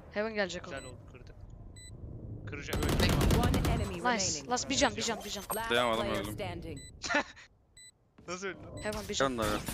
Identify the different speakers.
Speaker 1: Heaven gelecek o.
Speaker 2: Güzel oldu, kırdı. Kıracak öyle.
Speaker 1: Nice. Last bir can.
Speaker 3: Atlayamadım, öldüm.
Speaker 2: Nasıl öldü lan?
Speaker 1: Heaven bir can.
Speaker 3: Can da yok.